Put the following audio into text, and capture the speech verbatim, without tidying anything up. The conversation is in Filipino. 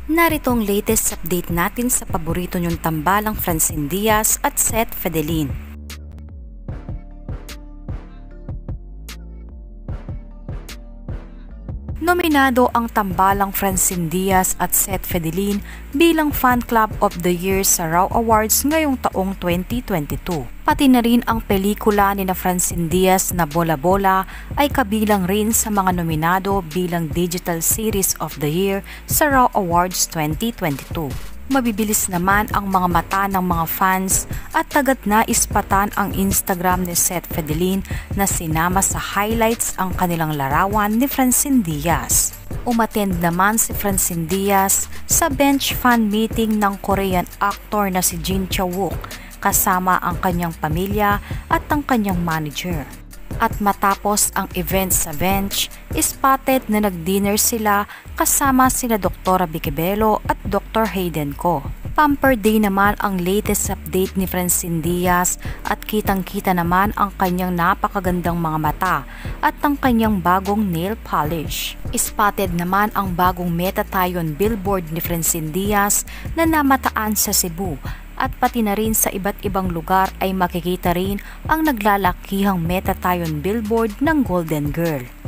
Narito ang latest update natin sa paborito niyong tambalang Francine Diaz at Seth Fedelin. Nominado ang tambalang Francine Diaz at Seth Fedelin bilang Fan Club of the Year sa Raw Awards ngayong taong twenty twenty-two. Pati na rin ang pelikula ni na Francine Diaz na Bola Bola ay kabilang rin sa mga nominado bilang Digital Series of the Year sa Raw Awards twenty twenty-two. Mabibilis naman ang mga mata ng mga fans at agad na ispatan ang Instagram ni Seth Fedelin na sinama sa highlights ang kanilang larawan ni Francine Diaz. Umattend naman si Francine Diaz sa bench fan meeting ng Korean actor na si jichangwook kasama ang kanyang pamilya at ang kanyang manager. At matapos ang event sa bench, spotted na nag-dinner sila kasama sina Doktora Bikibelo at Doctor Hayden Ko. Pamper Day naman ang latest update ni Francine Diaz at kitang-kita naman ang kanyang napakagandang mga mata at ang kanyang bagong nail polish. Spotted naman ang bagong Metatayon billboard ni Francine Diaz na namataan sa Cebu. At pati na rin sa iba't ibang lugar ay makikita rin ang naglalakihang Metatayon billboard ng Golden Girl.